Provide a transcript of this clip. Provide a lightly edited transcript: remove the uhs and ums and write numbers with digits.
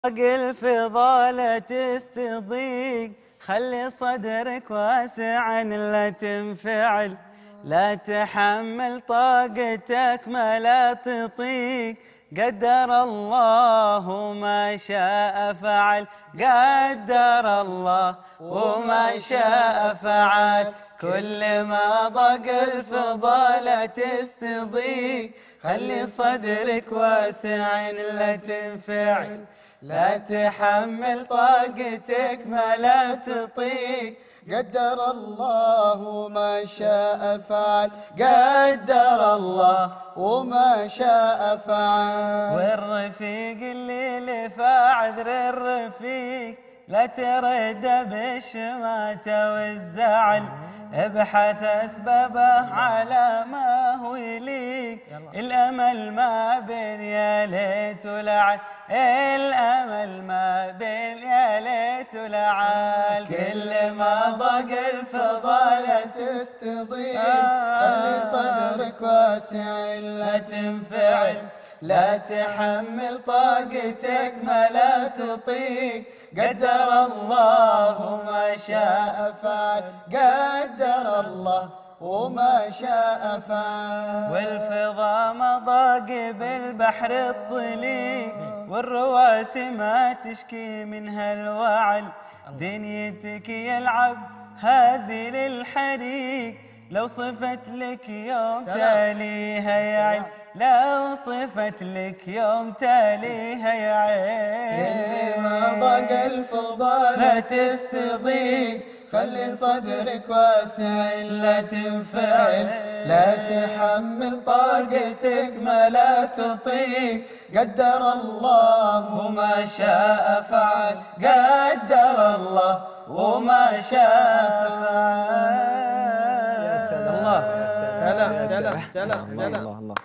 الفضا تستضيق، خلي صدرك واسعا لا تنفعل، لا تحمل طاقتك ما لا تطيق، قدر الله ما شاء فعل، قدر الله وما شاء فعل. كل ما ضاق الفضا لا تستضيق، خلي صدرك واسعا لا تنفعل، لا تحمل طاقتك ما لا تطيق، قدر الله ما شاء فعل، قدر الله وما شاء فعل. والرفيق اللي لفى عذر الرفيق، لا ترد بالشماتة والزعل، ابحث اسبابه على ما هو يليق، الامل ما بين يا ليت ولعل، الامل ما بين يا ليت ولعل. كل ما ضاق الفضا لا تستضيق، خلي صدرك واسع لا تنفعل، لا تحمل طاقتك ما لا تطيق، قدر الله ما شاء فعل، قدر الله وما شاء فعل. والفضا ما ضاق بالبحر الطليق، والرواسي ما تشكي منها الوعل، دنيتك يلعب هذه للحريق، لو صفت لك يوم تاليها يعل، لو صفت لك يوم تاليها يعل. كل ما ضاق الفضا لا تستضيق، خلي صدرك واسع لا تنفعل، لا تحمل طاقتك ما لا تطيق، قدر الله وما شاء فعل، قدر الله وما شاء فعل. الله سلام سلام سلام سلام.